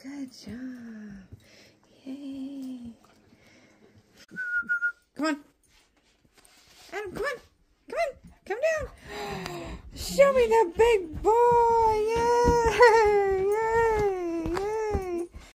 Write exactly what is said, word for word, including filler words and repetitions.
Good job. Yay. Come on. Adam, come on. Come on. Come down. Show me the big boy. Yeah.